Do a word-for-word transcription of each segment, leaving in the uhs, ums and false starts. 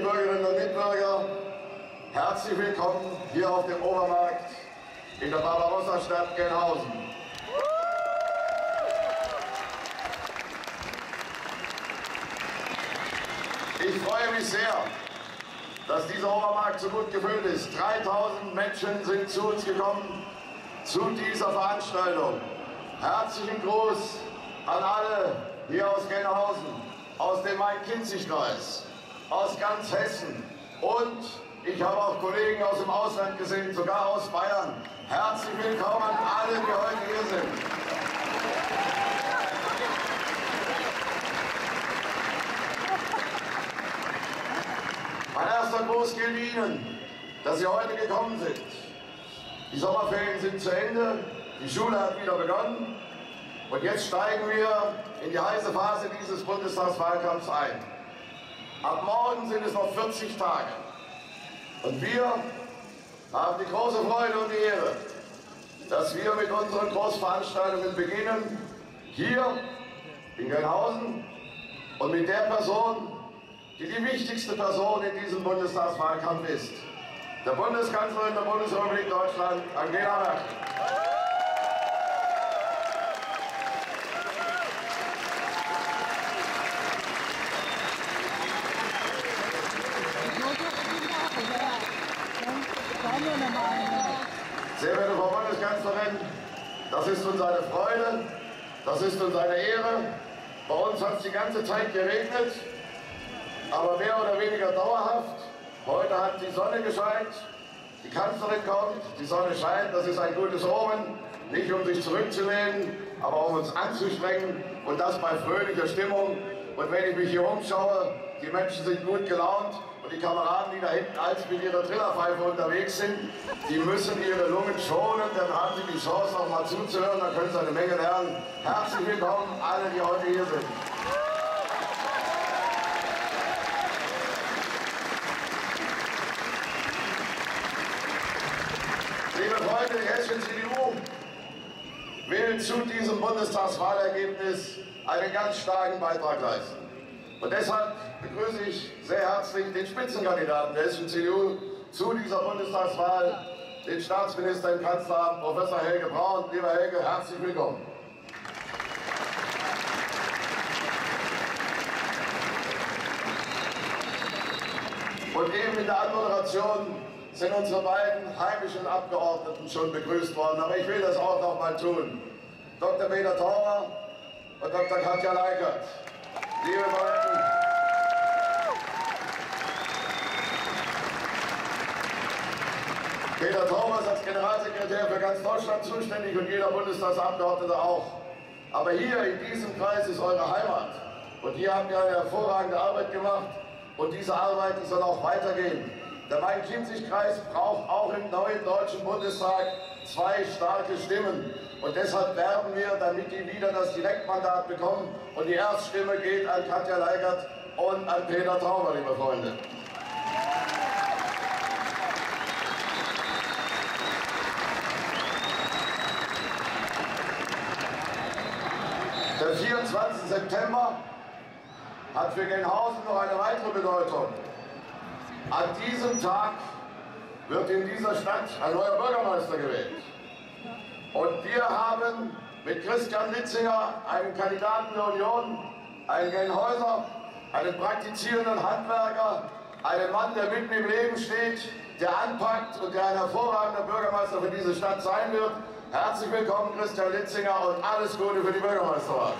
Mitbürgerinnen und Mitbürger, herzlich willkommen hier auf dem Obermarkt in der Barbarossa-Stadt Gelnhausen. Ich freue mich sehr, dass dieser Obermarkt so gut gefüllt ist. dreitausend Menschen sind zu uns gekommen, zu dieser Veranstaltung. Herzlichen Gruß an alle hier aus Gelnhausen, aus dem Main-Kinzig-Kreis, aus ganz Hessen und ich habe auch Kollegen aus dem Ausland gesehen, sogar aus Bayern. Herzlich willkommen an alle, die heute hier sind. Mein erster Gruß gilt Ihnen, dass Sie heute gekommen sind. Die Sommerferien sind zu Ende, die Schule hat wieder begonnen und jetzt steigen wir in die heiße Phase dieses Bundestagswahlkampfs ein. Ab morgen sind es noch vierzig Tage und wir haben die große Freude und die Ehre, dass wir mit unseren Großveranstaltungen beginnen, hier in Gelnhausen und mit der Person, die die wichtigste Person in diesem Bundestagswahlkampf ist, der Bundeskanzlerin der Bundesrepublik Deutschland, Angela Merkel. Sehr verehrte Frau Bundeskanzlerin, das ist uns eine Freude, das ist uns eine Ehre. Bei uns hat es die ganze Zeit geregnet, aber mehr oder weniger dauerhaft. Heute hat die Sonne gescheint, die Kanzlerin kommt, die Sonne scheint, das ist ein gutes Omen, nicht um sich zurückzulehnen, aber um uns anzustrengen und das bei fröhlicher Stimmung. Und wenn ich mich hier umschaue, die Menschen sind gut gelaunt und die Kameraden, die da hinten als mit ihrer Trillerpfeife unterwegs sind, die müssen ihre Lungen schonen, dann haben sie die Chance auch mal zuzuhören, dann können sie eine Menge lernen. Herzlich willkommen alle, die heute hier sind. Liebe Freunde, die hessische C D U will zu diesem Bundestagswahlergebnis einen ganz starken Beitrag leisten. Und deshalb begrüße ich sehr herzlich den Spitzenkandidaten der hessischen C D U zu dieser Bundestagswahl, den Staatsminister im Kanzleramt, Professor Helge Braun. Lieber Helge, herzlich willkommen. Und eben in der Anmoderation sind unsere beiden heimischen Abgeordneten schon begrüßt worden, aber ich will das auch noch mal tun. Doktor Peter Thaumer und Doktor Katja Leikert. Liebe beiden, Peter Thaumer ist als Generalsekretär für ganz Deutschland zuständig und jeder Bundestagsabgeordnete auch. Aber hier in diesem Kreis ist eure Heimat und hier habt ihr eine hervorragende Arbeit gemacht und diese Arbeit die soll auch weitergehen. Der Main-Kinzig-Kreis braucht auch im neuen Deutschen Bundestag zwei starke Stimmen. Und deshalb werben wir, damit die wieder das Direktmandat bekommen. Und die Erststimme geht an Katja Leikert und an Peter Thaumer, liebe Freunde. Der vierundzwanzigste September hat für Gelnhausen noch eine weitere Bedeutung. An diesem Tag wird in dieser Stadt ein neuer Bürgermeister gewählt. Und wir haben mit Christian Litzinger einen Kandidaten der Union, einen Gelnhäuser, einen praktizierenden Handwerker, einen Mann, der mitten im Leben steht, der anpackt und der ein hervorragender Bürgermeister für diese Stadt sein wird. Herzlich willkommen, Christian Litzinger, und alles Gute für die Bürgermeisterwahl.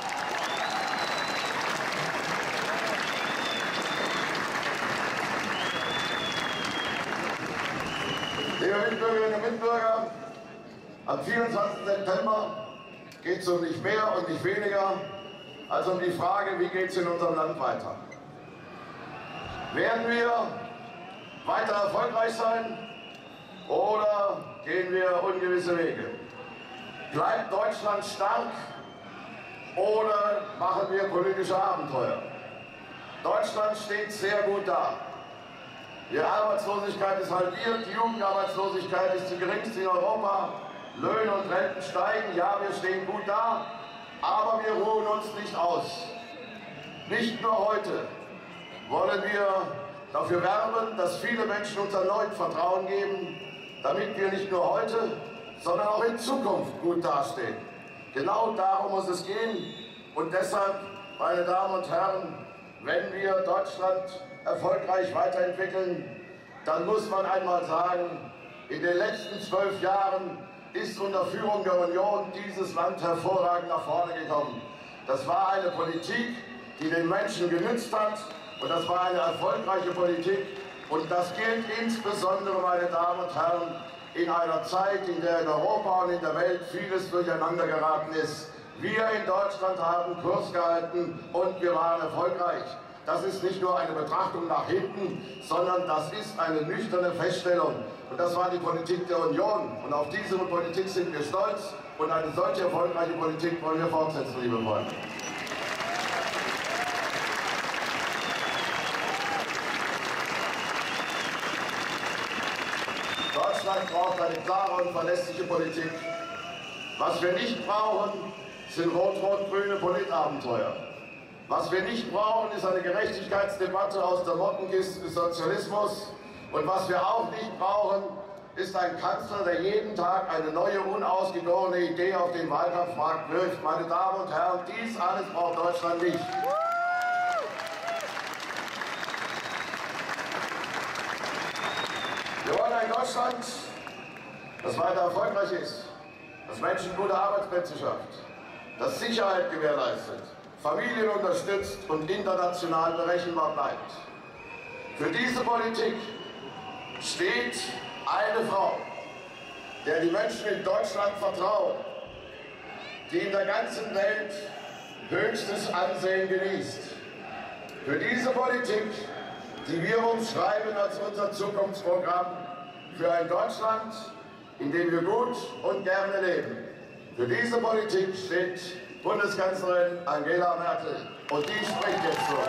Liebe Mitbürgerinnen und Mitbürger, am vierundzwanzigsten September geht es um nicht mehr und nicht weniger als um die Frage, wie geht es in unserem Land weiter. Werden wir weiter erfolgreich sein oder gehen wir ungewisse Wege? Bleibt Deutschland stark oder machen wir politische Abenteuer? Deutschland steht sehr gut da. Die Arbeitslosigkeit ist halbiert, die Jugendarbeitslosigkeit ist die geringste in Europa, Löhne und Renten steigen, ja, wir stehen gut da, aber wir ruhen uns nicht aus. Nicht nur heute wollen wir dafür werben, dass viele Menschen uns erneut Vertrauen geben, damit wir nicht nur heute, sondern auch in Zukunft gut dastehen. Genau darum muss es gehen. Und deshalb, meine Damen und Herren, wenn wir Deutschland erfolgreich weiterentwickeln, dann muss man einmal sagen, in den letzten zwölf Jahren ist unter Führung der Union dieses Land hervorragend nach vorne gekommen. Das war eine Politik, die den Menschen genützt hat, und das war eine erfolgreiche Politik. Und das gilt insbesondere, meine Damen und Herren, in einer Zeit, in der in Europa und in der Welt vieles durcheinander geraten ist. Wir in Deutschland haben Kurs gehalten und wir waren erfolgreich. Das ist nicht nur eine Betrachtung nach hinten, sondern das ist eine nüchterne Feststellung. Und das war die Politik der Union. Und auf diese Politik sind wir stolz. Und eine solche erfolgreiche Politik wollen wir fortsetzen, liebe Freunde. Deutschland braucht eine klare und verlässliche Politik. Was wir nicht brauchen, sind rot-rot-grüne Politabenteuer. Was wir nicht brauchen, ist eine Gerechtigkeitsdebatte aus der Mottenkiste des Sozialismus. Und was wir auch nicht brauchen, ist ein Kanzler, der jeden Tag eine neue, unausgegorene Idee auf den Wahlkampfmarkt wirft. Meine Damen und Herren, dies alles braucht Deutschland nicht. Wir wollen ein Deutschland, das weiter erfolgreich ist, das Menschen gute Arbeitsplätze schafft, das Sicherheit gewährleistet, Familien unterstützt und international berechenbar bleibt. Für diese Politik steht eine Frau, der die Menschen in Deutschland vertrauen, die in der ganzen Welt höchstes Ansehen genießt. Für diese Politik, die wir uns schreiben als unser Zukunftsprogramm, für ein Deutschland, in dem wir gut und gerne leben. Für diese Politik steht Bundeskanzlerin Angela Merkel. Und die spricht jetzt so.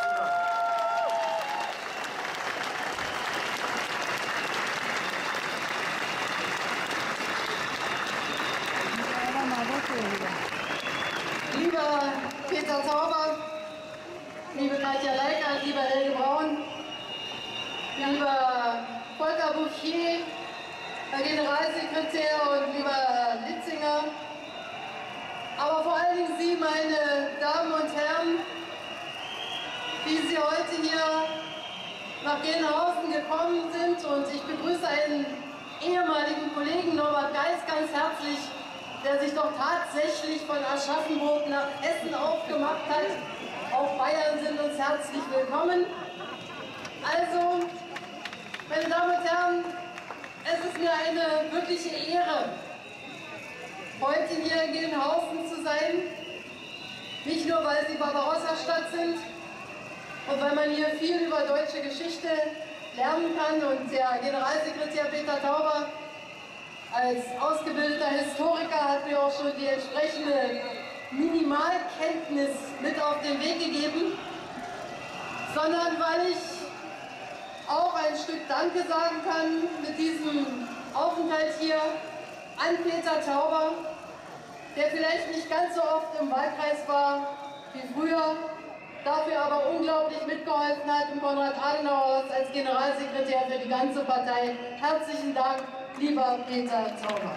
Lieber Peter Tauber, liebe Katja Leikert, lieber Helge Braun, lieber Volker Bouffier, Herr Generalsekretär und lieber Herr Litzinger, aber vor allen Dingen Sie, meine Damen und Herren, die Sie heute hier nach Gelnhausen gekommen sind, und ich begrüße einen ehemaligen Kollegen, Norbert Geis, ganz herzlich, der sich doch tatsächlich von Aschaffenburg nach Essen aufgemacht hat. Auch Bayern sind uns herzlich willkommen. Also, meine Damen und Herren, es ist mir eine wirkliche Ehre, heute hier in Gelnhausen zu sein. Nicht nur, weil Sie Barbarossa-Stadt sind und weil man hier viel über deutsche Geschichte lernen kann, und der Generalsekretär Peter Tauber als ausgebildeter Historiker hat mir auch schon die entsprechende Minimalkenntnis mit auf den Weg gegeben, sondern weil ich auch ein Stück Danke sagen kann mit diesem Aufenthalt hier an Peter Tauber, der vielleicht nicht ganz so oft im Wahlkreis war wie früher, dafür aber unglaublich mitgeholfen hat im Konrad-Adenauer-Haus als Generalsekretär für die ganze Partei. Herzlichen Dank, lieber Peter Tauber.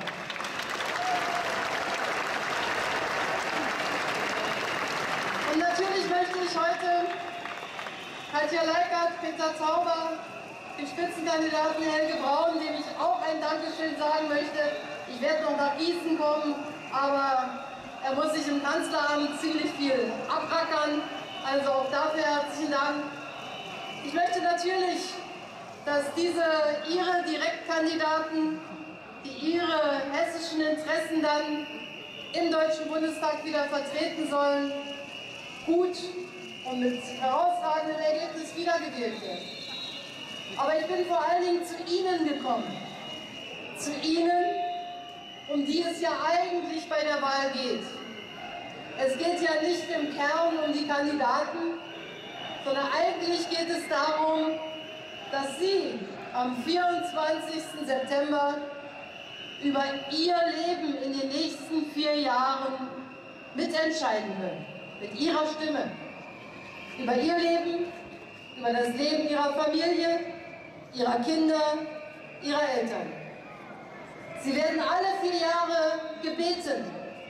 Und natürlich möchte ich heute Katja Leikert, Peter Tauber, dem Spitzenkandidaten Helge Braun, dem ich auch ein Dankeschön sagen möchte. Ich werde noch nach Gießen kommen, aber er muss sich im Kanzleramt ziemlich viel abrackern. Also auch dafür herzlichen Dank. Ich möchte natürlich, dass diese Ihre Direktkandidaten, die ihre hessischen Interessen dann im Deutschen Bundestag wieder vertreten sollen, gut und mit herausragendem Ergebnis wiedergewählt werden. Aber ich bin vor allen Dingen zu Ihnen gekommen. Zu Ihnen, um die es ja eigentlich bei der Wahl geht. Es geht ja nicht im Kern um die Kandidaten, sondern eigentlich geht es darum, dass Sie am vierundzwanzigsten September über Ihr Leben in den nächsten vier Jahren mitentscheiden können. Mit Ihrer Stimme. Über Ihr Leben, über das Leben ihrer Familie, ihrer Kinder, ihrer Eltern. Sie werden alle vier Jahre gebeten,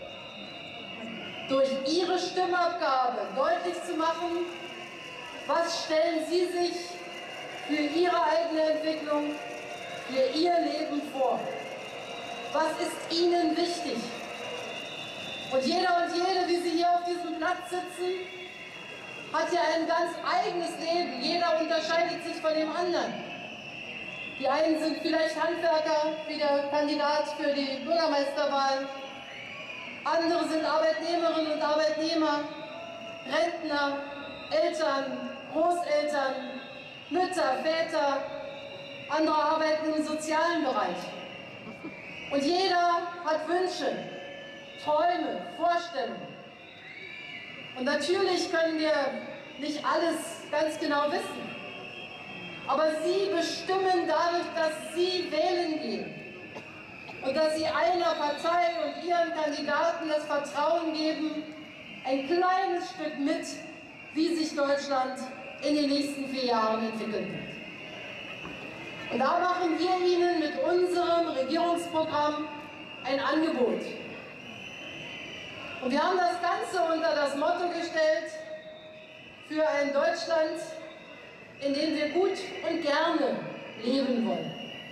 durch ihre Stimmabgabe deutlich zu machen, was stellen sie sich für ihre eigene Entwicklung, für ihr Leben vor. Was ist ihnen wichtig? Und jeder und jede, wie Sie hier auf diesem Platz sitzen, hat ja ein ganz eigenes Leben. Jeder unterscheidet sich von dem anderen. Die einen sind vielleicht Handwerker, wie der Kandidat für die Bürgermeisterwahl. Andere sind Arbeitnehmerinnen und Arbeitnehmer, Rentner, Eltern, Großeltern, Mütter, Väter. Andere arbeiten im sozialen Bereich. Und jeder hat Wünsche, Träume, Vorstellungen. Und natürlich können wir nicht alles ganz genau wissen. Aber Sie bestimmen dadurch, dass Sie wählen gehen und dass Sie einer Partei und Ihren Kandidaten das Vertrauen geben, ein kleines Stück mit, wie sich Deutschland in den nächsten vier Jahren entwickeln wird. Und da machen wir Ihnen mit unserem Regierungsprogramm ein Angebot. Und wir haben das Ganze unter das Motto gestellt, für ein Deutschland, in dem wir gut und gerne leben wollen.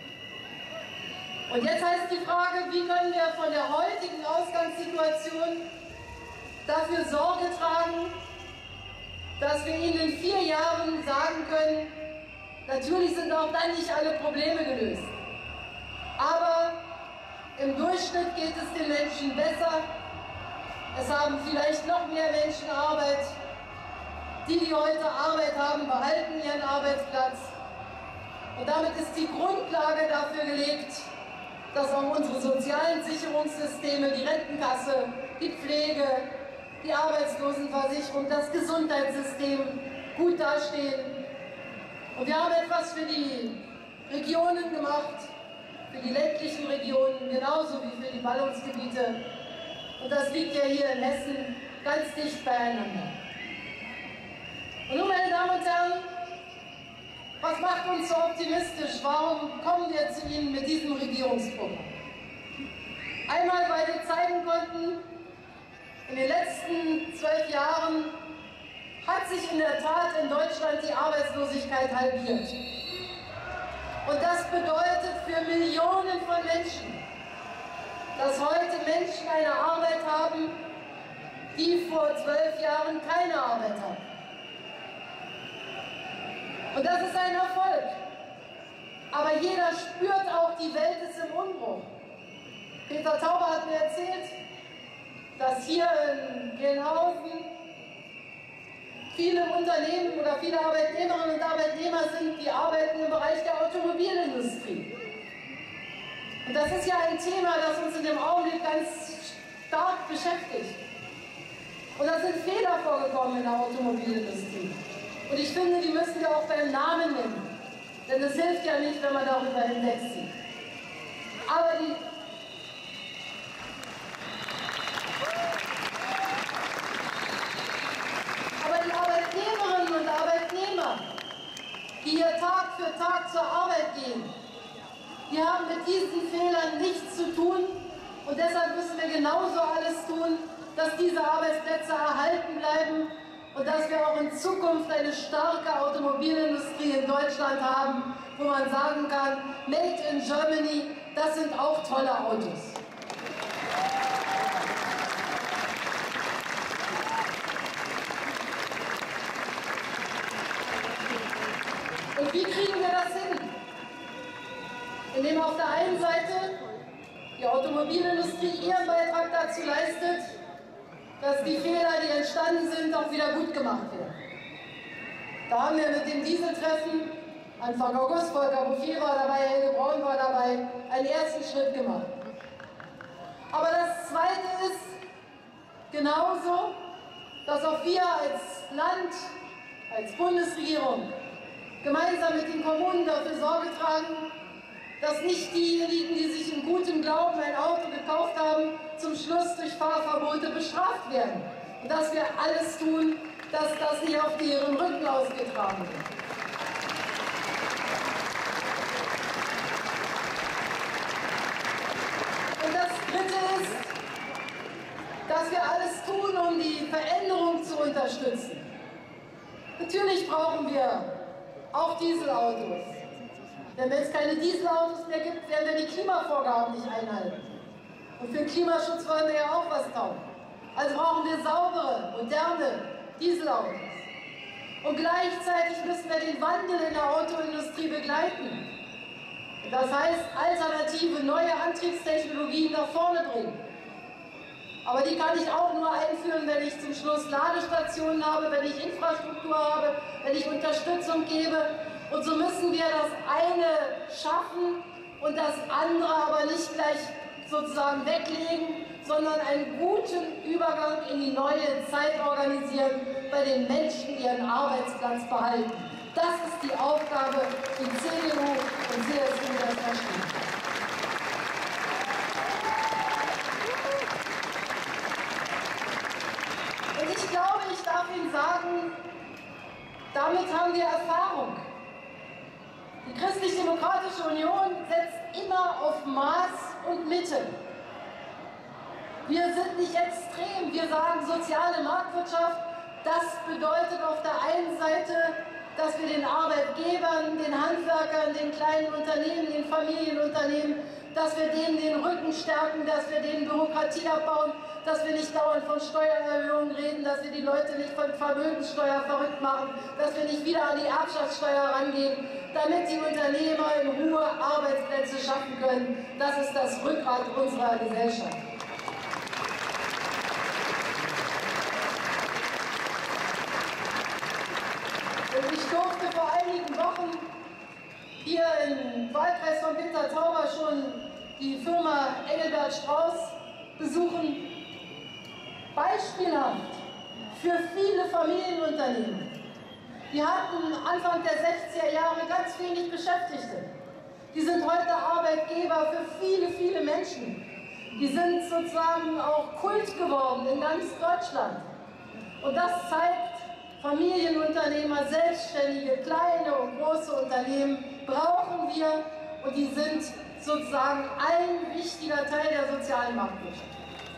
Und jetzt heißt die Frage, wie können wir von der heutigen Ausgangssituation dafür Sorge tragen, dass wir Ihnen in vier Jahren sagen können, natürlich sind auch dann nicht alle Probleme gelöst. Aber im Durchschnitt geht es den Menschen besser. Es haben vielleicht noch mehr Menschen Arbeit. Die, die heute Arbeit haben, behalten ihren Arbeitsplatz. Und damit ist die Grundlage dafür gelegt, dass auch unsere sozialen Sicherungssysteme, die Rentenkasse, die Pflege, die Arbeitslosenversicherung, das Gesundheitssystem gut dastehen. Und wir haben etwas für die Regionen gemacht, für die ländlichen Regionen, genauso wie für die Ballungsgebiete. Und das liegt ja hier in Hessen ganz dicht beieinander. Und nun, meine Damen und Herren, was macht uns so optimistisch? Warum kommen wir zu Ihnen mit diesem Regierungsprogramm? Einmal, weil wir zeigen konnten, in den letzten zwölf Jahren hat sich in der Tat in Deutschland die Arbeitslosigkeit halbiert. Und das bedeutet für Millionen von Menschen, dass heute Menschen eine Arbeit haben, die vor zwölf Jahren keine Arbeit hatten. Und das ist ein Erfolg. Aber jeder spürt auch, die Welt ist im Umbruch. Peter Tauber hat mir erzählt, dass hier in Gelnhausen viele Unternehmen oder viele Arbeitnehmerinnen und Arbeitnehmer sind, die arbeiten im Bereich der Automobilindustrie. Und das ist ja ein Thema, das uns in dem Augenblick ganz stark beschäftigt. Und da sind Fehler vorgekommen in der Automobilindustrie. Und ich finde, die müssen wir auch beim Namen nennen. Denn es hilft ja nicht, wenn man darüber hinwegzieht. Aber die Aber die Arbeitnehmerinnen und Arbeitnehmer, die hier Tag für Tag zur Arbeit gehen, die haben mit diesen Fehlern nichts zu tun. Und deshalb müssen wir genauso alles tun, dass diese Arbeitsplätze erhalten bleiben und dass wir auch in Zukunft eine starke Automobilindustrie in Deutschland haben, wo man sagen kann, Made in Germany, das sind auch tolle Autos. Und wie kriegen wir das hin? Indem auf der einen Seite die Automobilindustrie ihren Beitrag dazu leistet, dass die Fehler, die entstanden sind, auch wieder gut gemacht werden. Da haben wir mit dem Dieseltreffen Anfang August, Volker Bouffier war dabei, Helge Braun war dabei, einen ersten Schritt gemacht. Aber das Zweite ist genauso, dass auch wir als Land, als Bundesregierung gemeinsam mit den Kommunen dafür Sorge tragen, dass nicht diejenigen, die sich in gutem Glauben ein Auto gekauft haben, zum Schluss durch Fahrverbote bestraft werden. Und dass wir alles tun, dass das nicht auf deren Rücken ausgetragen wird. alles tun, um die Veränderung zu unterstützen. Natürlich brauchen wir auch Dieselautos. Denn wenn es keine Dieselautos mehr gibt, werden wir die Klimavorgaben nicht einhalten. Und für den Klimaschutz wollen wir ja auch was tun. Also brauchen wir saubere, moderne Dieselautos. Und gleichzeitig müssen wir den Wandel in der Autoindustrie begleiten. Das heißt, alternative, neue Antriebstechnologien nach vorne bringen. Aber die kann ich auch nur einführen, wenn ich zum Schluss Ladestationen habe, wenn ich Infrastruktur habe, wenn ich Unterstützung gebe. Und so müssen wir das eine schaffen und das andere aber nicht gleich sozusagen weglegen, sondern einen guten Übergang in die neue Zeit organisieren, bei den Menschen ihren Arbeitsplatz behalten. Das ist die Aufgabe, die C D U und C S U das verstehen. Und ich glaube, ich darf Ihnen sagen, damit haben wir Erfahrung. Die Christlich-Demokratische Union setzt immer auf Maß und Mitte. Wir sind nicht extrem, wir sagen soziale Marktwirtschaft. Das bedeutet auf der einen Seite, dass wir den Arbeitgebern, den Handwerkern, den kleinen Unternehmen, den Familienunternehmen, dass wir denen den Rücken stärken, dass wir denen Bürokratie abbauen, dass wir nicht dauernd von Steuererhöhungen reden, dass wir die Leute nicht von Vermögenssteuer verrückt machen, dass wir nicht wieder an die Erbschaftssteuer rangehen, damit die Unternehmer in Ruhe Arbeitsplätze schaffen können. Das ist das Rückgrat unserer Gesellschaft. Und ich durfte vor einigen Wochen hier im Wahlkreis von Winterthur schon die Firma Engelbert Strauß besuchen. Beispielhaft für viele Familienunternehmen. Die hatten Anfang der sechziger Jahre ganz wenig Beschäftigte. Die sind heute Arbeitgeber für viele, viele Menschen. Die sind sozusagen auch Kult geworden in ganz Deutschland. Und das zeigt, Familienunternehmer, Selbstständige, kleine und große Unternehmen brauchen wir und die sind sozusagen ein wichtiger Teil der sozialen Marktwirtschaft.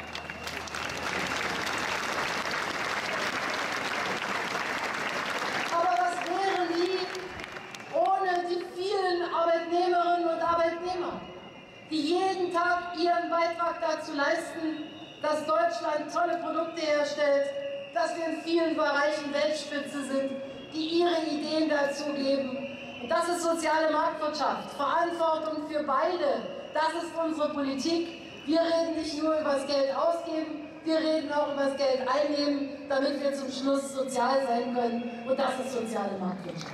Aber was wären die ohne die vielen Arbeitnehmerinnen und Arbeitnehmer, die jeden Tag ihren Beitrag dazu leisten, dass Deutschland tolle Produkte herstellt, dass wir in vielen Bereichen Weltspitze sind, die ihre Ideen dazu geben. Und das ist soziale Marktwirtschaft, Verantwortung für beide. Das ist unsere Politik. Wir reden nicht nur über das Geld ausgeben, wir reden auch über das Geld einnehmen, damit wir zum Schluss sozial sein können. Und das ist soziale Marktwirtschaft.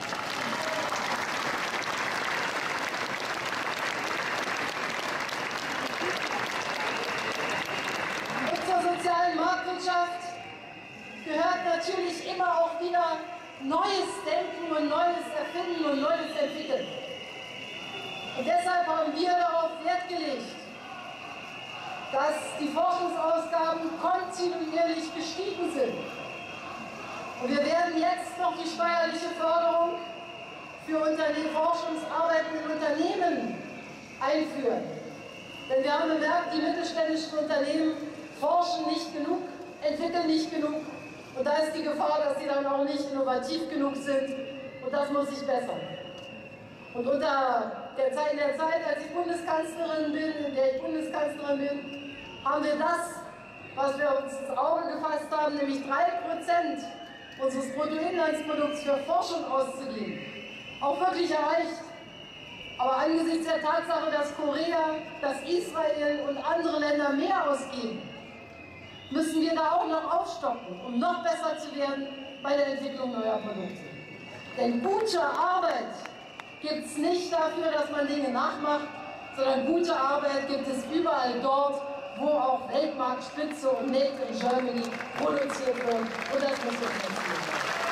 Und zur sozialen Marktwirtschaft gehört natürlich immer auch wieder neues Denken und neues Erfinden und neues Entwickeln. Und deshalb haben wir darauf Wert gelegt, dass die Forschungsausgaben kontinuierlich gestiegen sind. Und wir werden jetzt noch die steuerliche Förderung für Unterne- forschungsarbeitende Unternehmen einführen. Denn wir haben bemerkt, die mittelständischen Unternehmen forschen nicht genug, entwickeln nicht genug. Und da ist die Gefahr, dass sie dann auch nicht innovativ genug sind. Und das muss sich bessern. Und unter der Zeit, in der Zeit, als ich Bundeskanzlerin bin, in der ich Bundeskanzlerin bin, haben wir das, was wir uns ins Auge gefasst haben, nämlich drei Prozent unseres Bruttoinlandsprodukts für Forschung auszugeben, auch wirklich erreicht. Aber angesichts der Tatsache, dass Korea, dass Israel und andere Länder mehr ausgeben, müssen wir da auch noch aufstocken, um noch besser zu werden bei der Entwicklung neuer Produkte. Denn gute Arbeit gibt es nicht dafür, dass man Dinge nachmacht, sondern gute Arbeit gibt es überall dort, wo auch Weltmarktspitze und Made in Germany produziert wird. Und das muss uns passieren.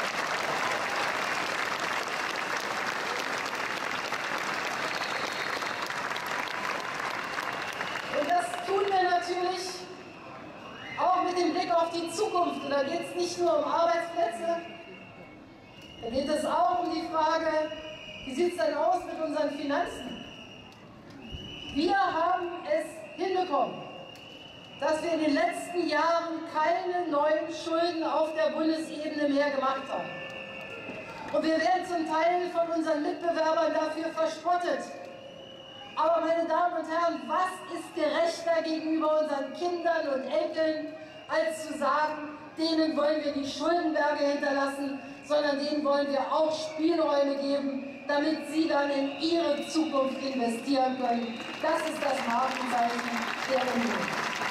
Und das tun wir natürlich auch mit dem Blick auf die Zukunft. Und da geht es nicht nur um Arbeitsplätze, da geht es auch um die Frage, wie sieht es denn aus mit unseren Finanzen? Wir haben es hinbekommen, dass wir in den letzten Jahren keine neuen Schulden auf der Bundesebene mehr gemacht haben. Und wir werden zum Teil von unseren Mitbewerbern dafür verspottet. Aber meine Damen und Herren, was ist gerechter gegenüber unseren Kindern und Enkeln, als zu sagen, denen wollen wir nicht Schuldenberge hinterlassen, sondern denen wollen wir auch Spielräume geben, damit sie dann in ihre Zukunft investieren können. Das ist das Markenzeichen der Union.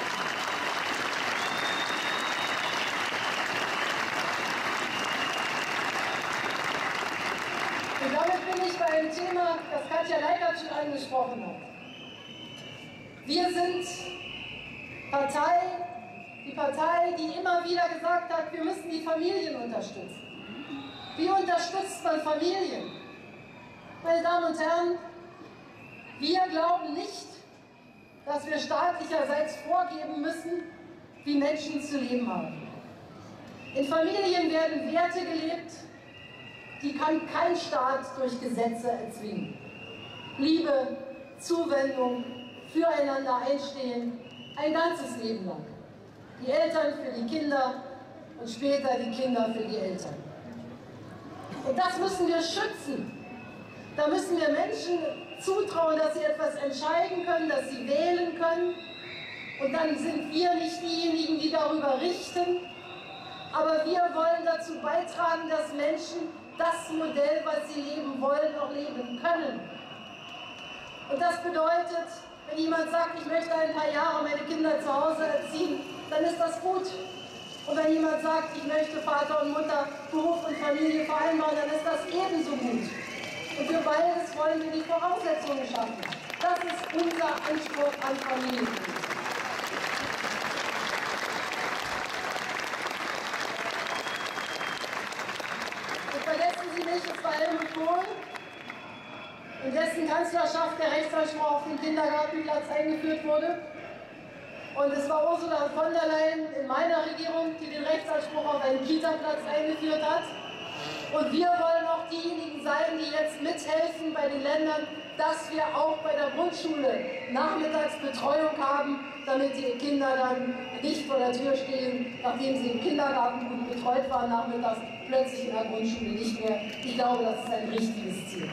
Und damit bin ich bei einem Thema, das Katja Leikert schon angesprochen hat. Wir sind Partei, die Partei, die immer wieder gesagt hat, wir müssen die Familien unterstützen. Wie unterstützt man Familien? Meine Damen und Herren, wir glauben nicht, dass wir staatlicherseits vorgeben müssen, wie Menschen zu leben haben. In Familien werden Werte gelebt, die kann kein Staat durch Gesetze erzwingen. Liebe, Zuwendung, füreinander einstehen, ein ganzes Leben lang. Die Eltern für die Kinder und später die Kinder für die Eltern. Und das müssen wir schützen. Da müssen wir Menschen zutrauen, dass sie etwas entscheiden können, dass sie wählen können. Und dann sind wir nicht diejenigen, die darüber richten. Aber wir wollen dazu beitragen, dass Menschen das Modell, was sie leben wollen, auch leben können. Und das bedeutet, wenn jemand sagt, ich möchte ein paar Jahre meine Kinder zu Hause erziehen, dann ist das gut. Und wenn jemand sagt, ich möchte Vater und Mutter, Beruf und Familie vereinbaren, dann ist das ebenso gut. Und für beides wollen wir die Voraussetzungen schaffen. Das ist unser Anspruch an Familienpolitik. Und vergessen Sie nicht, es war Helmut Kohl, in dessen Kanzlerschaft der Rechtsanspruch auf den Kindergartenplatz eingeführt wurde. Und es war Ursula von der Leyen in meiner Regierung, die den Rechtsanspruch auf einen Kita-Platz eingeführt hat. Und wir wollen auch diejenigen sein, die jetzt mithelfen bei den Ländern, dass wir auch bei der Grundschule Nachmittagsbetreuung haben, damit die Kinder dann nicht vor der Tür stehen, nachdem sie im Kindergarten gut betreut waren, nachmittags plötzlich in der Grundschule nicht mehr. Ich glaube, das ist ein richtiges Ziel.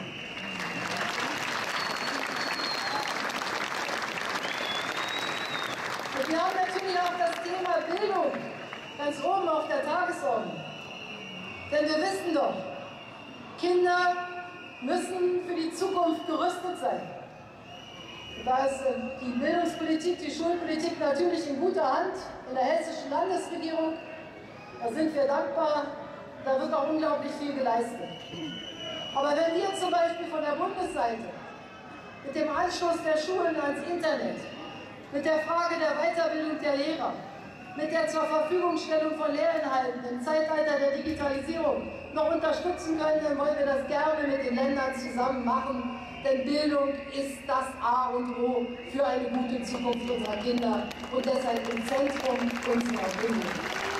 Und wir haben natürlich auch das Thema Bildung ganz oben auf der Tagesordnung. Denn wir wissen doch, Kinder müssen für die Zukunft gerüstet sein. Und da ist die Bildungspolitik, die Schulpolitik natürlich in guter Hand in der hessischen Landesregierung. Da sind wir dankbar, da wird auch unglaublich viel geleistet. Aber wenn wir zum Beispiel von der Bundesseite mit dem Anschluss der Schulen ans Internet, mit der Frage der Weiterbildung der Lehrer, mit der zur Verfügungstellung von Lehrinhalten im Zeitalter der Digitalisierung noch unterstützen können, dann wollen wir das gerne mit den Ländern zusammen machen. Denn Bildung ist das A und O für eine gute Zukunft unserer Kinder und deshalb im Zentrum unserer Bildung.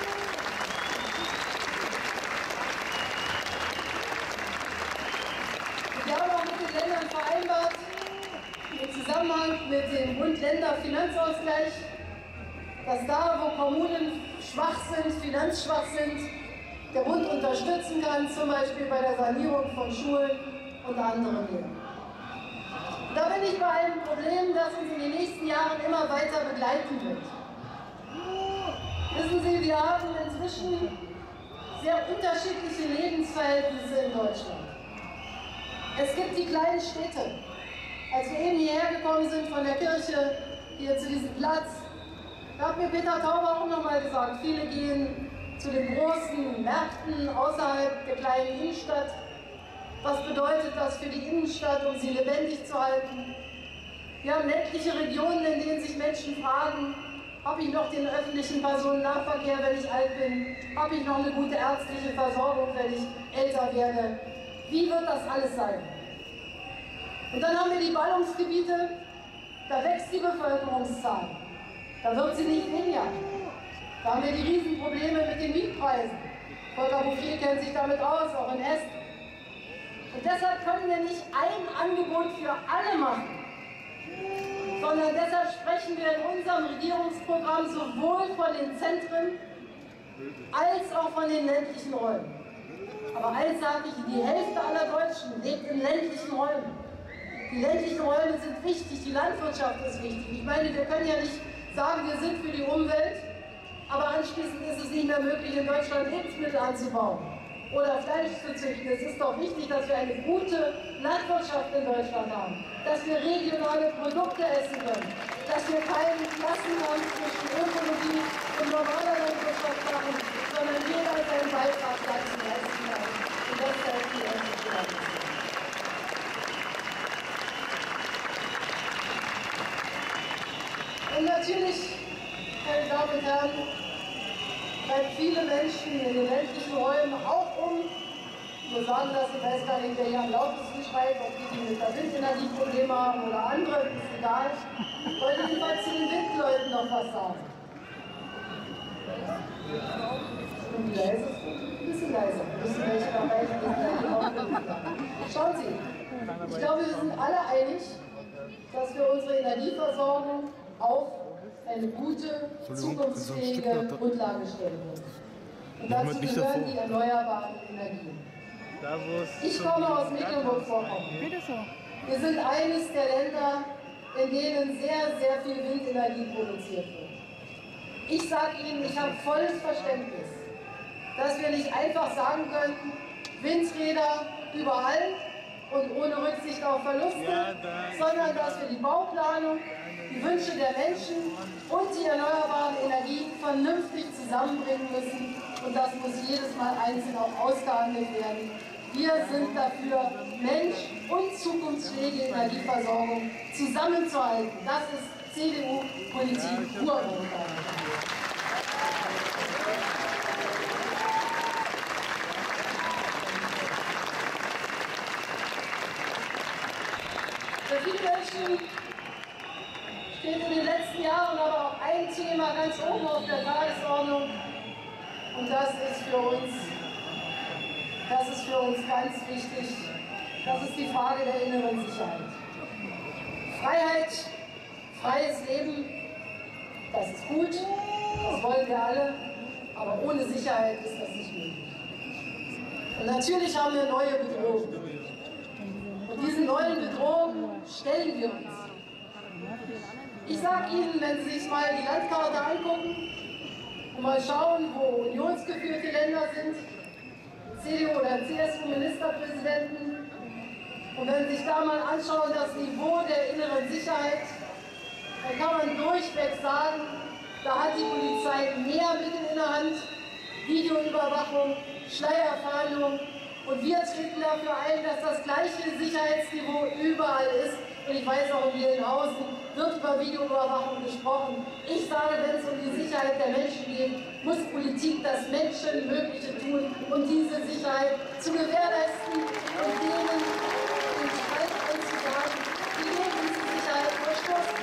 Wir haben auch mit den Ländern vereinbart, im Zusammenhang mit dem Bund-Länder-Finanzausgleich, dass da, wo Kommunen schwach sind, finanzschwach sind, der Bund unterstützen kann, zum Beispiel bei der Sanierung von Schulen und anderen Dingen. Da bin ich bei einem Problem, das uns in den nächsten Jahren immer weiter begleiten wird. Wissen Sie, wir haben inzwischen sehr unterschiedliche Lebensverhältnisse in Deutschland. Es gibt die kleinen Städte. Als wir eben hierher gekommen sind von der Kirche, hier zu diesem Platz, da hat mir Peter Tauber auch nochmal gesagt, viele gehen zu den großen Märkten außerhalb der kleinen Innenstadt. Was bedeutet das für die Innenstadt, um sie lebendig zu halten? Wir haben ländliche Regionen, in denen sich Menschen fragen, habe ich noch den öffentlichen Personennahverkehr, wenn ich alt bin? Habe ich noch eine gute ärztliche Versorgung, wenn ich älter werde? Wie wird das alles sein? Und dann haben wir die Ballungsgebiete, da wächst die Bevölkerungszahl. Da wird sie nicht weniger. Da haben wir die Riesenprobleme mit den Mietpreisen. Volker Bouffier kennt sich damit aus, auch in Hessen. Und deshalb können wir nicht ein Angebot für alle machen, sondern deshalb sprechen wir in unserem Regierungsprogramm sowohl von den Zentren als auch von den ländlichen Räumen. Aber eins sage ich, die Hälfte aller Deutschen lebt in ländlichen Räumen. Die ländlichen Räume sind wichtig, die Landwirtschaft ist wichtig. Ich meine, wir können ja nicht sagen, wir sind für die Umwelt, aber anschließend ist es nicht mehr möglich, in Deutschland Lebensmittel anzubauen oder Fleisch zu züchten. Es ist doch wichtig, dass wir eine gute Landwirtschaft in Deutschland haben, dass wir regionale Produkte essen können, dass wir keinen Klassenkampf zwischen Ökologie und normaler Landwirtschaft machen, sondern jeder seinen Beitrag dazu leisten kann. Und das ist die erste Frage. Und natürlich, meine Damen und Herren, treibt viele Menschen in den ländlichen Räumen auch um. Wir sagen das, ich weiß gar nicht, wer hier am lautesten schreit, ob die mit der Windenergie Probleme haben oder andere, ist egal. Ich wollte jedenfalls zu den Windleuten noch was sagen. Und wie leise? Ein bisschen leiser. Wir müssen welche dabei sein. Schauen Sie, ich glaube, wir sind alle einig, dass wir unsere Energieversorgung auf eine gute, zukunftsfähige Grundlage stellen müssen. Und dazu gehören die erneuerbaren Energien. Ich komme aus Mecklenburg-Vorpommern. Wir sind eines der Länder, in denen sehr, sehr viel Windenergie produziert wird. Ich sage Ihnen, ich habe volles Verständnis, dass wir nicht einfach sagen könnten, Windräder überall und ohne Rücksicht auf Verluste, sondern dass wir die Bauplanung, die Wünsche der Menschen und die erneuerbaren Energien vernünftig zusammenbringen müssen. Und das muss jedes Mal einzeln auch ausgehandelt werden. Wir sind dafür, Mensch- und zukunftsfähige Energieversorgung zusammenzuhalten. Das ist C D U-Politik pur. Für viele Menschen steht in den letzten Jahren aber auch ein Thema ganz oben auf der Tagesordnung. Und das ist für uns, das ist für uns ganz wichtig. Das ist die Frage der inneren Sicherheit. Freiheit, freies Leben, das ist gut, das wollen wir alle, aber ohne Sicherheit ist das nicht möglich. Und natürlich haben wir neue Bedrohungen. Und diese neuen Bedrohungen stellen wir uns. Ich sage Ihnen, wenn Sie sich mal die Landkarte angucken und mal schauen, wo unionsgeführte Länder sind, C D U- oder C S U-Ministerpräsidenten, und wenn Sie sich da mal anschauen, das Niveau der inneren Sicherheit, dann kann man durchweg sagen, da hat die Polizei mehr Mittel in der Hand, Videoüberwachung, Schleierfahndung, und wir treten dafür ein, dass das gleiche Sicherheitsniveau überall ist. Und ich weiß auch, in Gelnhausen wird über Videoüberwachung gesprochen. Ich sage, wenn es um die Sicherheit der Menschen geht, muss Politik das Menschenmögliche tun, um diese Sicherheit zu gewährleisten und denen den Streit einzusagen, die gegen diese Sicherheit verstoßen.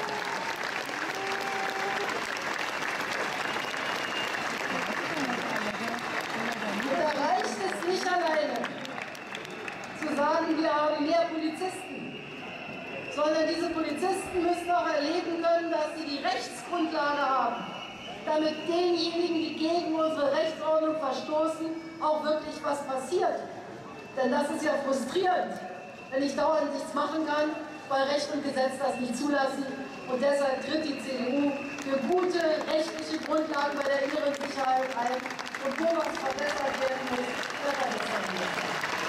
Und da reicht es nicht alleine, zu sagen, wir haben mehr Polizisten, sondern diese Polizisten müssen auch erleben können, dass sie die Rechtsgrundlage haben, damit denjenigen, die gegen unsere Rechtsordnung verstoßen, auch wirklich was passiert. Denn das ist ja frustrierend, wenn ich dauernd nichts machen kann, weil Recht und Gesetz das nicht zulassen. Und deshalb tritt die C D U für gute rechtliche Grundlagen bei der inneren Sicherheit ein. Und wo was verbessert werden muss, wird verbessert werden.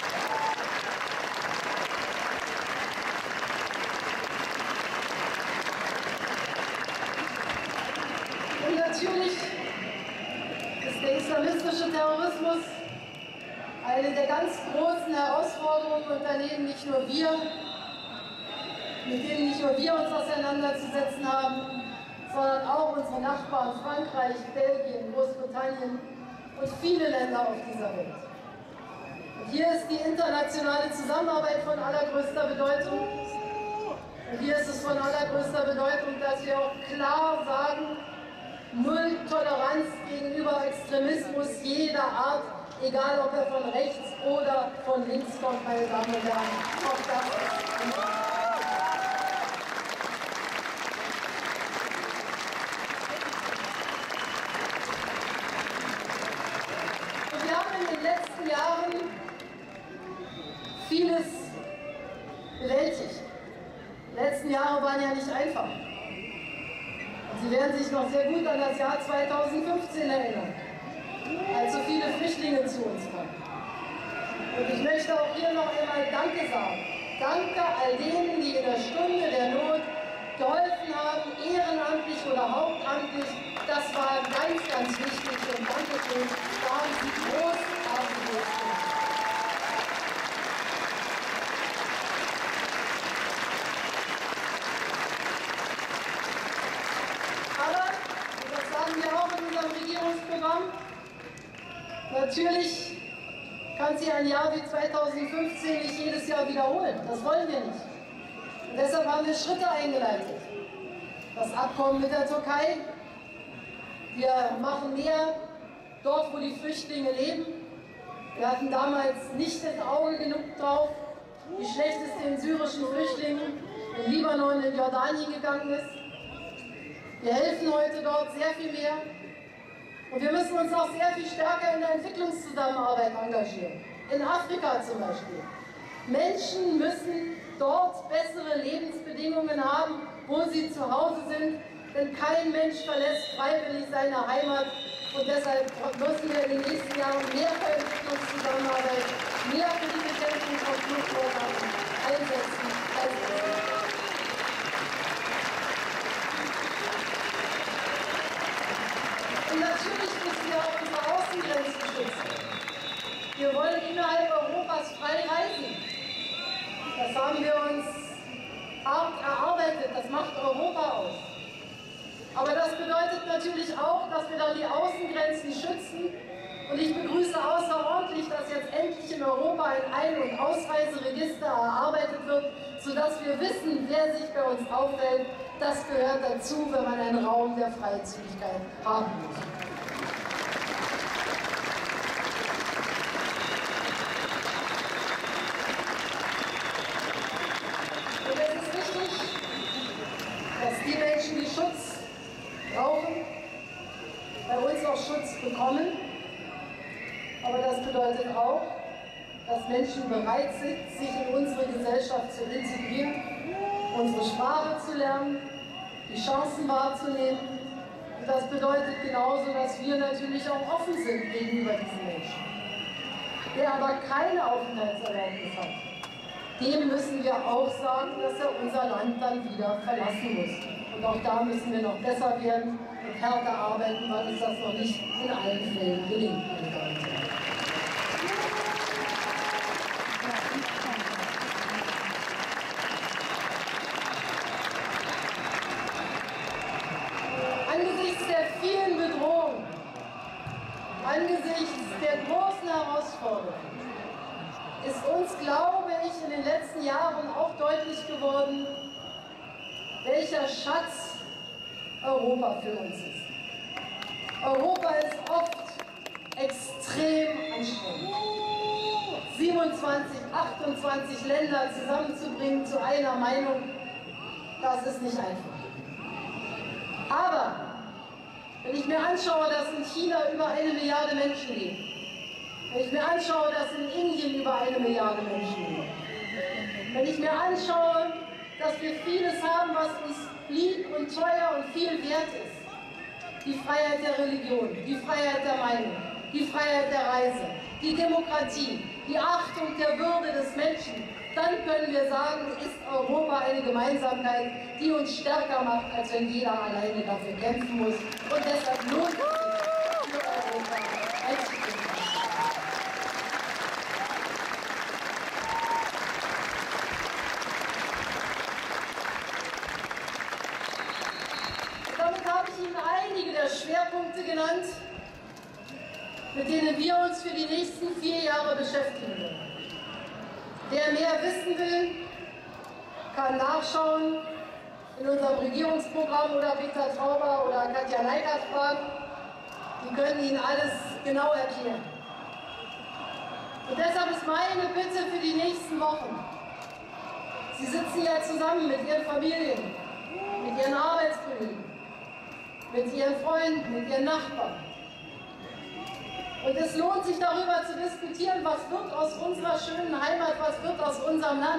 Und natürlich ist der islamistische Terrorismus eine der ganz großen Herausforderungen, unter denen nicht nur wir, mit denen nicht nur wir uns auseinanderzusetzen haben, sondern auch unsere Nachbarn Frankreich, Belgien, Großbritannien und viele Länder auf dieser Welt. Und hier ist die internationale Zusammenarbeit von allergrößter Bedeutung. Und hier ist es von allergrößter Bedeutung, dass wir auch klar sagen, Null Toleranz gegenüber Extremismus jeder Art, egal ob er von rechts oder von links kommt, meine Damen und Herren. Auch das ist vieles bewältigt. Die letzten Jahre waren ja nicht einfach. Und Sie werden sich noch sehr gut an das Jahr zweitausendfünfzehn erinnern, als so viele Flüchtlinge zu uns kamen. Und ich möchte auch hier noch einmal Danke sagen. Danke all denen, die in der Stunde der Not geholfen haben, ehrenamtlich oder hauptamtlich. Das war ganz, ganz wichtig und danke schön. Da haben Sie großartig gemacht. Aber, und das sagen wir auch in unserem Regierungsprogramm, natürlich kann sich ein Jahr wie zweitausendfünfzehn nicht jedes Jahr wiederholen. Das wollen wir nicht. Und deshalb haben wir Schritte eingeleitet. Das Abkommen mit der Türkei. Wir machen mehr dort, wo die Flüchtlinge leben. Wir hatten damals nicht das Auge genug drauf, wie schlecht es den syrischen Flüchtlingen in Libanon, in Jordanien gegangen ist. Wir helfen heute dort sehr viel mehr. Und wir müssen uns auch sehr viel stärker in der Entwicklungszusammenarbeit engagieren. In Afrika zum Beispiel. Menschen müssen dort bessere Lebensbedingungen haben, wo sie zu Hause sind. Denn kein Mensch verlässt freiwillig seine Heimat. Und deshalb müssen wir in den nächsten Jahren mehr für Entwicklungszusammenarbeit, mehr für die Bekämpfung von Fluchtursachen einsetzen als bisher. Und natürlich müssen wir auch unsere Außengrenzen schützen. Wir wollen innerhalb Europas frei reisen. Das haben wir uns hart erarbeitet. Das macht Europa aus. Aber das bedeutet natürlich auch, dass wir dann die Außengrenzen schützen. Und ich begrüße außerordentlich, dass jetzt endlich in Europa ein Ein- und Ausreiseregister erarbeitet wird, sodass wir wissen, wer sich bei uns aufhält. Das gehört dazu, wenn man einen Raum der Freizügigkeit haben muss. Und es ist wichtig, dass die Menschen, die Schutz brauchen, bei uns auch Schutz bekommen. Aber das bedeutet auch, dass Menschen bereit sind, sich in unsere Gesellschaft zu integrieren, unsere Sprache zu lernen, die Chancen wahrzunehmen. Und das bedeutet genauso, dass wir natürlich auch offen sind gegenüber diesen Menschen. Wer aber keine Aufenthaltserlaubnis hat, dem müssen wir auch sagen, dass er unser Land dann wieder verlassen muss. Und auch da müssen wir noch besser werden und härter arbeiten, weil uns das noch nicht in allen Fällen gelingt. Angesichts der vielen Bedrohungen, angesichts der großen Herausforderungen, ist uns, glaube ich, in den letzten Jahren auch deutlich geworden, welcher Schatz Europa für uns ist. Europa ist oft extrem anstrengend. siebenundzwanzig, achtundzwanzig Länder zusammenzubringen zu einer Meinung, das ist nicht einfach. Aber wenn ich mir anschaue, dass in China über eine Milliarde Menschen leben, wenn ich mir anschaue, dass in Indien über eine Milliarde Menschen leben, wenn ich mir anschaue, dass wir vieles haben, was uns lieb und teuer und viel wert ist, die Freiheit der Religion, die Freiheit der Meinung, die Freiheit der Reise, die Demokratie, die Achtung der Würde des Menschen, dann können wir sagen, ist Europa eine Gemeinsamkeit, die uns stärker macht, als wenn jeder alleine dafür kämpfen muss. Und deshalb lohnt es sich, für Europa einzukämpfen. Damit habe ich Ihnen einige der Schwerpunkte genannt, mit denen wir uns für die nächsten vier Jahre beschäftigen werden. Wer mehr wissen will, kann nachschauen in unserem Regierungsprogramm oder Peter Trauber oder Katja Leikert fragen. Die können Ihnen alles genau erklären. Und deshalb ist meine Bitte für die nächsten Wochen: Sie sitzen ja zusammen mit Ihren Familien, mit Ihren Arbeitskollegen, mit Ihren Freunden, mit Ihren Nachbarn. Und es lohnt sich darüber zu diskutieren, was wird aus unserer schönen Heimat, was wird aus unserem Land.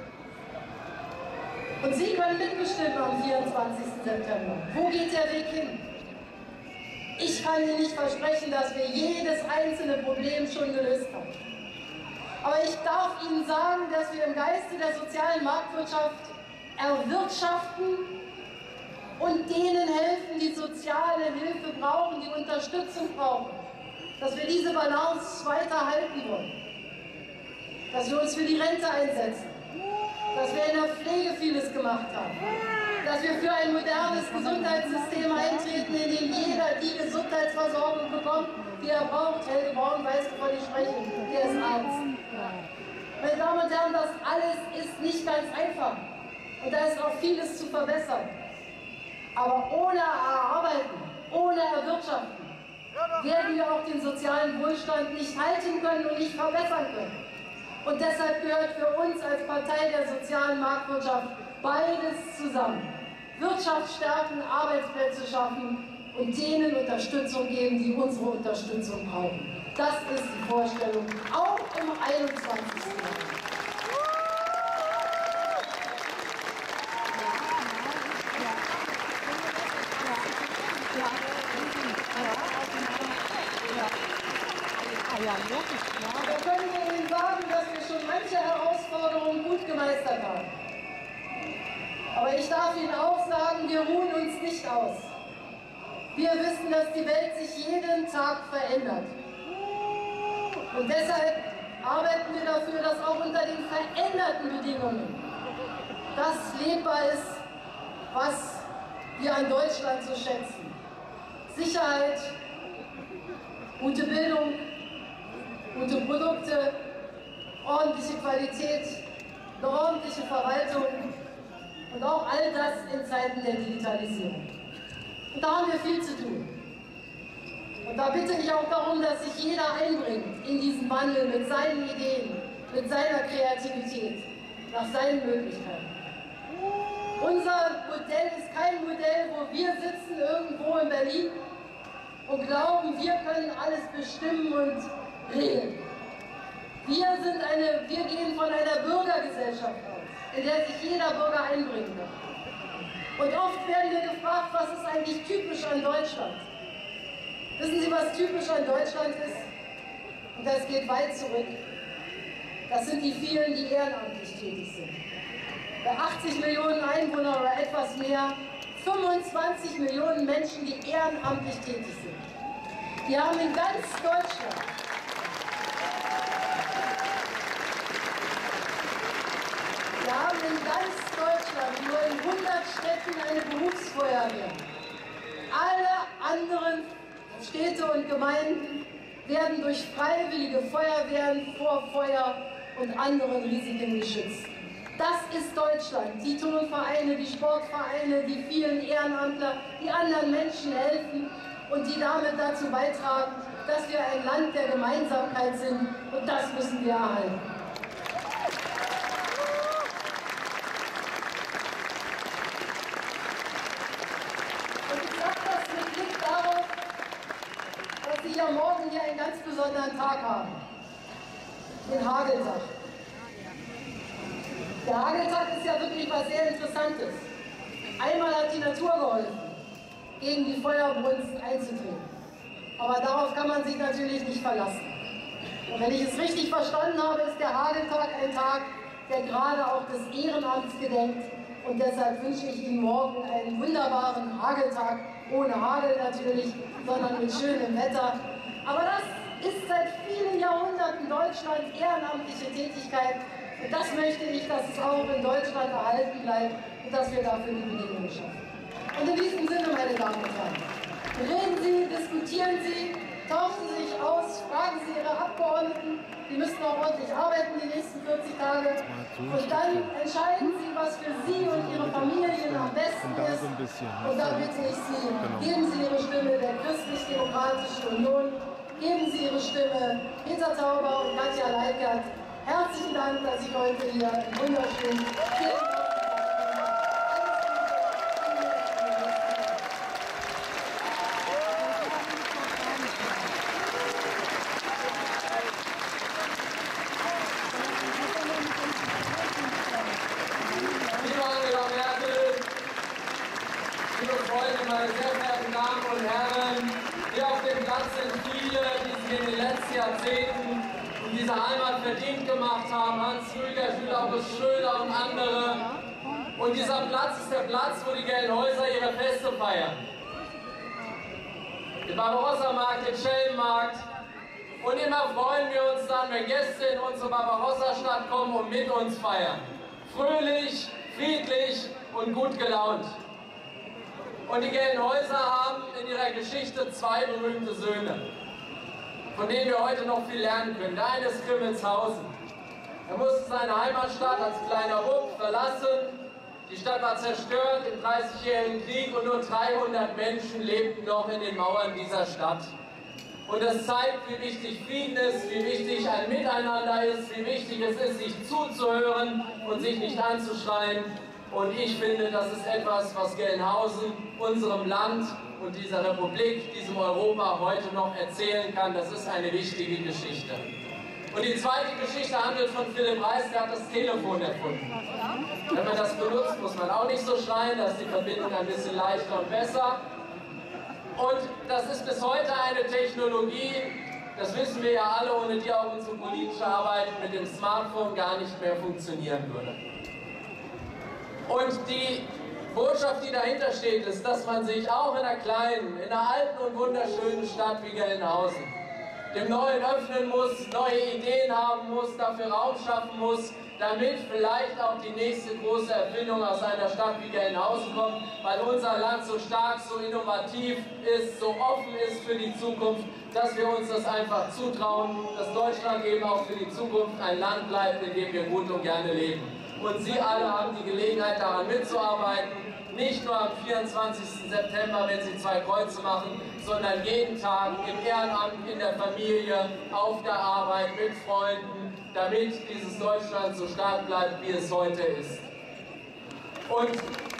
Und Sie können mitbestimmen am vierundzwanzigsten September. Wo geht der Weg hin? Ich kann Ihnen nicht versprechen, dass wir jedes einzelne Problem schon gelöst haben. Aber ich darf Ihnen sagen, dass wir im Geiste der sozialen Marktwirtschaft erwirtschaften und denen helfen, die soziale Hilfe brauchen, die Unterstützung brauchen. Dass wir diese Balance weiter halten wollen. Dass wir uns für die Rente einsetzen. Dass wir in der Pflege vieles gemacht haben. Dass wir für ein modernes Gesundheitssystem eintreten, in dem jeder die Gesundheitsversorgung bekommt, die er braucht. Helge Braun weiß, wovon ich spreche. Der ist Arzt. Meine Damen und Herren, das alles ist nicht ganz einfach. Und da ist auch vieles zu verbessern. Aber ohne Erarbeiten, ohne Erwirtschaften, werden wir auch den sozialen Wohlstand nicht halten können und nicht verbessern können. Und deshalb gehört für uns als Partei der sozialen Marktwirtschaft beides zusammen. Wirtschaft stärken, Arbeitsplätze schaffen und denen Unterstützung geben, die unsere Unterstützung brauchen. Das ist die Vorstellung, auch im einundzwanzigsten Jahrhundert. Da können wir Ihnen sagen, dass wir schon manche Herausforderungen gut gemeistert haben. Aber ich darf Ihnen auch sagen, wir ruhen uns nicht aus. Wir wissen, dass die Welt sich jeden Tag verändert. Und deshalb arbeiten wir dafür, dass auch unter den veränderten Bedingungen das lebbar ist, was wir an Deutschland so schätzen. Sicherheit, gute Bildung, gute Produkte, ordentliche Qualität, eine ordentliche Verwaltung und auch all das in Zeiten der Digitalisierung. Und da haben wir viel zu tun. Und da bitte ich auch darum, dass sich jeder einbringt in diesen Wandel mit seinen Ideen, mit seiner Kreativität, nach seinen Möglichkeiten. Unser Modell ist kein Modell, wo wir sitzen irgendwo in Berlin und glauben, wir können alles bestimmen und regeln. Wir, sind eine, wir gehen von einer Bürgergesellschaft aus, in der sich jeder Bürger einbringen kann. Und oft werden wir gefragt, was ist eigentlich typisch an Deutschland? Wissen Sie, was typisch an Deutschland ist? Und das geht weit zurück. Das sind die vielen, die ehrenamtlich tätig sind. Bei achtzig Millionen Einwohnern oder etwas mehr, fünfundzwanzig Millionen Menschen, die ehrenamtlich tätig sind. Wir haben in ganz Deutschland Wir haben in ganz Deutschland nur in hundert Städten eine Berufsfeuerwehr. Alle anderen Städte und Gemeinden werden durch freiwillige Feuerwehren vor Feuer und anderen Risiken geschützt. Das ist Deutschland. Die Turnvereine, die Sportvereine, die vielen Ehrenamtler, die anderen Menschen helfen und die damit dazu beitragen, dass wir ein Land der Gemeinsamkeit sind, und das müssen wir erhalten. Und ich sage das mit Blick darauf, dass Sie ja morgen hier einen ganz besonderen Tag haben, den Hageltag. Der Hageltag ist ja wirklich was sehr Interessantes. Einmal hat die Natur geholfen, gegen die Feuerbrunst einzutreten. Aber darauf kann man sich natürlich nicht verlassen. Und wenn ich es richtig verstanden habe, ist der Hageltag ein Tag, der gerade auch des Ehrenamts gedenkt. Und deshalb wünsche ich Ihnen morgen einen wunderbaren Hageltag, ohne Hagel natürlich, sondern mit schönem Wetter. Aber das ist seit vielen Jahrhunderten Deutschlands ehrenamtliche Tätigkeit. Und das möchte ich, dass es auch in Deutschland erhalten bleibt und dass wir dafür die Bedingungen schaffen. Und in diesem Sinne, meine Damen und Herren, reden Sie, diskutieren Sie, tauschen Sie sich aus, fragen Sie Ihre Abgeordneten, die müssen auch ordentlich arbeiten die nächsten vierzig Tage. Und dann entscheiden Sie, was für Sie und Ihre Familien am besten ist. Und da bitte ich Sie, geben Sie Ihre Stimme der Christlich-Demokratischen Union, geben Sie Ihre Stimme Peter Tauber und Katja Leikert. Herzlichen Dank, dass ich heute hier im wunderschönen und Herren, hier auf dem Platz sind viele, die sich in den letzten Jahrzehnten in dieser Heimat verdient gemacht haben. Hans Rüger, Jules August Schröder und andere. Und dieser Platz ist der Platz, wo die Gelnhäuser ihre Feste feiern. Den Barbarossa-Markt, den Schellenmarkt. Und immer freuen wir uns dann, wenn Gäste in unsere Barbarossa-Stadt kommen und mit uns feiern. Fröhlich, friedlich und gut gelaunt. Und die Gelnhäuser haben in ihrer Geschichte zwei berühmte Söhne, von denen wir heute noch viel lernen können. Der eine ist Grimmelshausen. Er musste seine Heimatstadt als kleiner Bub verlassen. Die Stadt war zerstört im dreißigjährigen Krieg und nur dreihundert Menschen lebten noch in den Mauern dieser Stadt. Und das zeigt, wie wichtig Frieden ist, wie wichtig ein Miteinander ist, wie wichtig es ist, sich zuzuhören und sich nicht anzuschreien. Und ich finde, das ist etwas, was Gelnhausen unserem Land und dieser Republik, diesem Europa heute noch erzählen kann. Das ist eine wichtige Geschichte. Und die zweite Geschichte handelt von Philipp Reis, der hat das Telefon erfunden. Wenn man das benutzt, muss man auch nicht so schreien, da ist die Verbindung ein bisschen leichter und besser. Und das ist bis heute eine Technologie, das wissen wir ja alle, ohne die auch unsere politische Arbeit mit dem Smartphone gar nicht mehr funktionieren würde. Und die Botschaft, die dahinter steht, ist, dass man sich auch in einer kleinen, in einer alten und wunderschönen Stadt wie Gelnhausen dem Neuen öffnen muss, neue Ideen haben muss, dafür Raum schaffen muss, damit vielleicht auch die nächste große Erfindung aus einer Stadt wie Gelnhausen kommt, weil unser Land so stark, so innovativ ist, so offen ist für die Zukunft, dass wir uns das einfach zutrauen, dass Deutschland eben auch für die Zukunft ein Land bleibt, in dem wir gut und gerne leben. Und Sie alle haben die Gelegenheit, daran mitzuarbeiten, nicht nur am vierundzwanzigsten September, wenn Sie zwei Kreuze machen, sondern jeden Tag im Ehrenamt, in der Familie, auf der Arbeit, mit Freunden, damit dieses Deutschland so stark bleibt, wie es heute ist. Und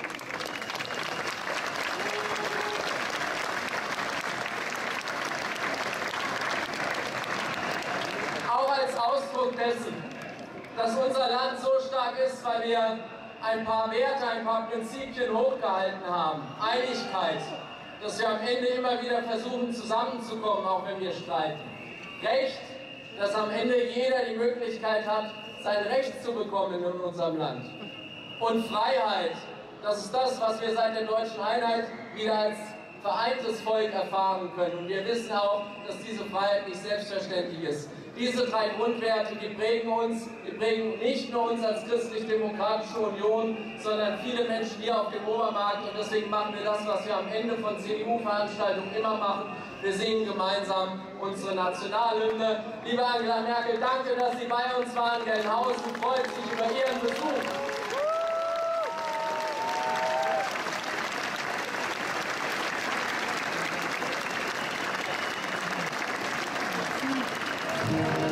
auch als Ausdruck dessen, dass unser Land so stark ist, weil wir ein paar Werte, ein paar Prinzipien hochgehalten haben. Einigkeit, dass wir am Ende immer wieder versuchen zusammenzukommen, auch wenn wir streiten. Recht, dass am Ende jeder die Möglichkeit hat, sein Recht zu bekommen in unserem Land. Und Freiheit, das ist das, was wir seit der deutschen Einheit wieder als vereintes Volk erfahren können. Und wir wissen auch, dass diese Freiheit nicht selbstverständlich ist. Diese drei Grundwerte, die prägen uns, die prägen nicht nur uns als Christlich-Demokratische Union, sondern viele Menschen hier auf dem Obermarkt. Und deswegen machen wir das, was wir am Ende von C D U-Veranstaltungen immer machen. Wir singen gemeinsam unsere Nationalhymne. Liebe Angela Merkel, danke, dass Sie bei uns waren. Gelnhausen freut sich über Ihren Besuch. Thank you.